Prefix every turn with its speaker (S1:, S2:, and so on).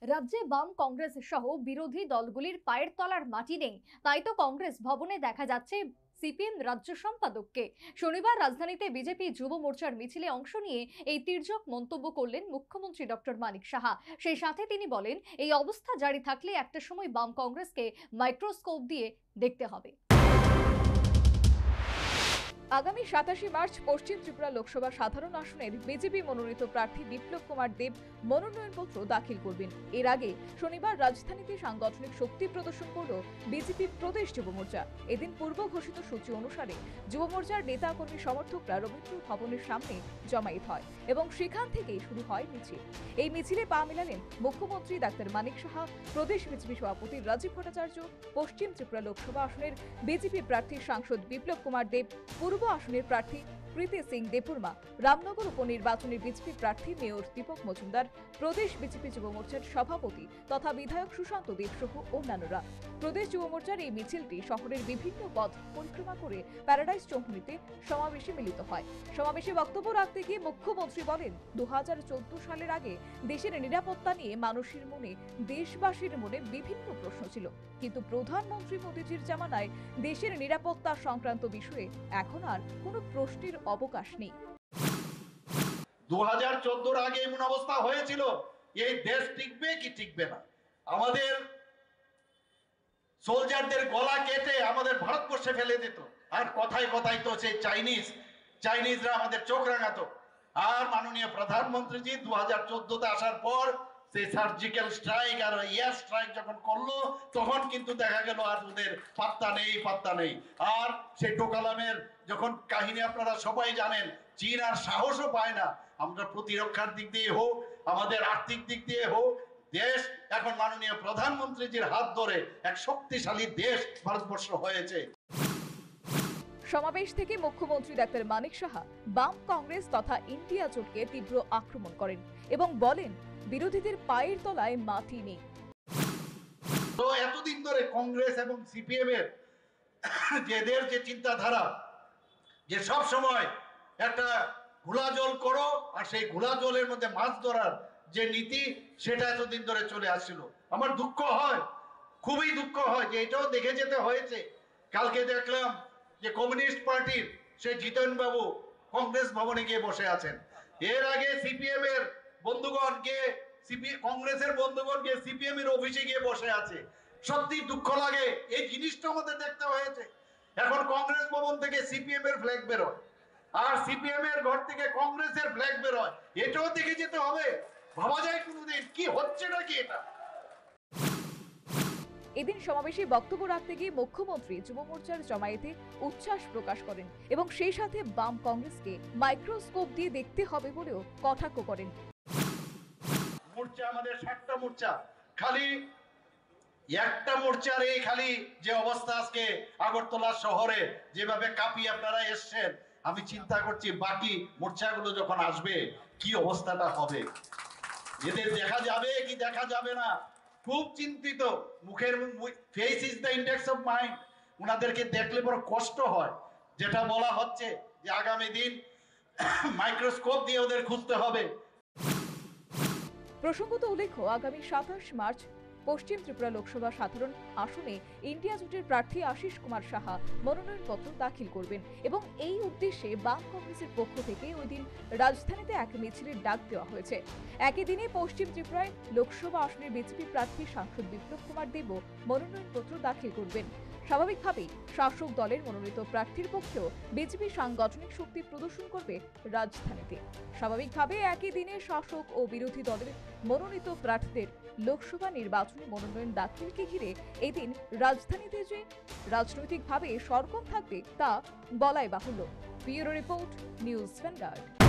S1: রাজ্যে বাম কংগ্রেস সহ বিরোধী দলগুলির পায়ের তলার মাটি নেই, তাই তো কংগ্রেস ভবনে দেখা যাচ্ছে সিপিএম রাজ্য সম্পাদককে। শনিবার রাজধানীতে বিজেপি যুব মোর্চার মিছিলে অংশ নিয়ে এই তির্যক মন্তব্য করলেন মুখ্যমন্ত্রী ডক্টর মানিক সাহা। সেই সাথে তিনি বলেন, এই অবস্থা জারি থাকলে একটা সময় বাম কংগ্রেসকে মাইক্রোস্কোপ দিয়ে দেখতে হবে।
S2: আগামী 27 মার্চ পশ্চিম ত্রিপুরা লোকসভা সাধারণ আসনের বিজেপি মনোনীত প্রার্থী বিপ্লব কুমার দেব মনোনয়নপত্র দাখিল করবেন। এর আগে শনিবার রাজধানীতে সাংগঠনিক শক্তি প্রদর্শন করল বিজেপি প্রদেশ যুব মোর্চা। এদিন পূর্ব ঘোষিত সূচি অনুসারে যুব মোর্চার নেতা কর্মী সমর্থকরা রবীন্দ্র ভবনের সামনে জমায়েত হয় এবং সেখান থেকেই শুরু হয় মিছিল। এই মিছিলে পা মেলালেন মুখ্যমন্ত্রী ডাক্তার মানিক সাহা, প্রদেশ বিজেপি সভাপতি রাজীব ভট্টাচার্য, পশ্চিম ত্রিপুরা লোকসভা আসনের বিজেপি প্রার্থী সাংসদ বিপ্লব কুমার দেব, পূর্ব আসনের প্রার্থী প্রীতি সিং দেববর্মা, রামনগর উপনির্বাচনের বিজেপি প্রার্থী মেয়র দীপক মজুমদার, প্রদেশ বিজেপি যুব মোর্চার সভাপতি তথা বিধায়ক সুশান্ত দেব সহ অন্যান্যরা। প্রদেশ যুব মোর্চার এই মিছিলটি শহরের বিভিন্ন পথ পরিক্রমা করে প্যারাডাইস চৌমুহনীতে সমাবেশে মিলিত হয়। সমাবেশে বক্তব্য রাখতে গিয়ে মুখ্যমন্ত্রী বলেন, 2014 সালের আগে দেশের নিরাপত্তা নিয়ে মানুষের মনে, দেশবাসীর মনে বিভিন্ন প্রশ্ন ছিল, কিন্তু প্রধানমন্ত্রী মোদীজির জামানায় দেশের নিরাপত্তা সংক্রান্ত বিষয়ে এখন আর কোনো প্রশ্নের অবকাশ নেই।
S3: 2014 আগে এমন অবস্থা হয়েছিল, এই দেশ টিকবে কি টিকবে না। আমাদের সোলজারদের গলা কেটে আমাদের ভারতবর্ষে ফেলে দিত, আর কথায় কথায় তো সেই চাইনিজরা আমাদের চোখ রাঙাতো। আর মাননীয় প্রধানমন্ত্রীজি 2014-তে আসার পর সেই সার্জিক্যাল স্ট্রাইক আর এয়ার স্ট্রাইক যখন করলো, তখন কিন্তু দেখা গেল আর ওদের পাত্তা নেই। আর সেই ডোকালামের যখন কাহিনী আপনারা সবাই জানেন, চীন আর সাহসও পায় না। আমরা প্রতিরক্ষার দিক দিয়ে হোক, আমাদের আর্থিক দিক দিয়ে হোক, দেশ এখন মাননীয় প্রধানমন্ত্রীজির হাত ধরে এক শক্তিশালী দেশ ভারতবর্ষ হয়েছে।
S2: সমাবেশ থেকে মুখ্যমন্ত্রী ডাক্তার মানিক সাহা বাম কংগ্রেস তথা ইন্ডিয়া জোটকে তীব্র আক্রমণ করেন এবং বলেন, বিরোধীদের পায়ের তলায় মাটি নেই।
S3: তো এতদিন ধরে কংগ্রেস এবং সিপিএম এর এদের যে চিন্তাধারা, যে সব সময় একটা ঘোলা জল করো আর সেই ঘোলা জলের মধ্যে মাছ ধরার যে নীতি, সেটা এতদিন ধরে চলে আসছিল। আমার দুঃখ হয়, খুবই দুঃখ হয় যে এটাও দেখে যেতে হয়েছে। কালকে দেখলাম যে কমিউনিস্ট পার্টির সেই জিতেন বাবু কংগ্রেস ভবনে গিয়ে বসে আছেন। এর আগে সিপিএম এর বন্ধুগণ গিয়ে কংগ্রেসের বন্ধুগণ গিয়ে সিপিএম এর অফিসে গিয়ে বসে আছে। সত্যি দুঃখ লাগে, এই জিনিসটা আমাদের দেখতে হয়েছে। এখন কংগ্রেস ভবন থেকে সিপিএম এর ফ্ল্যাগ বেরোয়, আর সিপিএম এর ঘর থেকে কংগ্রেসের ফ্ল্যাগ বেরোয়। এটাও দেখে যেতে হবে। ভাবা যায় কোনদিন কি হচ্ছে নাকি এটা।
S2: এদিন সমাবেশে বক্তব্য রাখতে গিয়ে মুখ্যমন্ত্রী যুব মোর্চার জমায়েতে উচ্ছ্বাস প্রকাশ করেন এবং সেই সাথে বাম কংগ্রেসকে মাইক্রোস্কোপ দিয়ে দেখতে হবে বলেও কটাক্ষ করেন।
S3: মোর্চা আমাদের 7টা মোর্চা, খালি একটা মোর্চার এই খালি যে অবস্থা আজকে আগরতলা শহরে যেভাবে কাঁপিয়ে আপনারা এসছেন, আমি চিন্তা করছি বাকি মোর্চাগুলো যখন আসবে কি অবস্থাটা হবে। এদের দেখা যাবে কি দেখা যাবে না, খুব চিন্তিত। মুখের face is the index of mind. ওনাদেরকে দেখলে বড় কষ্ট হয়। যেটা বলা হচ্ছে যে আগামী দিন মাইক্রোস্কোপ দিয়ে ওদের খুঁজতে হবে।
S2: প্রসঙ্গত উল্লেখ্য, আগামী 27 মার্চ পশ্চিম ত্রিপুরা লোকসভা সাধারণ আসনে ইন্ডিয়া জোটের প্রার্থী আশিস কুমার সাহা মনোনয়নপত্র দাখিল করবেন এবং এই উদ্দেশ্যে বাম কংগ্রেসের পক্ষ থেকে ওই দিন রাজধানীতে এক মিছিলের ডাক দেওয়া হয়েছে। একই দিনে পশ্চিম ত্রিপুরায় লোকসভা আসনের বিজেপি প্রার্থী সাংসদ বিপ্লব কুমার দেবও মনোনয়নপত্র দাখিল করবেন। স্বাভাবিকভাবেই শাসক দলের মনোনীত প্রার্থীর পক্ষেও বিজেপি সাংগঠনিক শক্তি প্রদর্শন করবে রাজধানীতে। স্বাভাবিকভাবে একই দিনে শাসক ও বিরোধী দলের মনোনীত প্রার্থীদের লোকসভা নির্বাচনে মনোনয়ন দাখিলকে ঘিরে এদিন রাজধানীতে যে রাজনৈতিকভাবে সরগরম থাকবে তা বলাই বাহুল্য। Bureau report, news vanguard.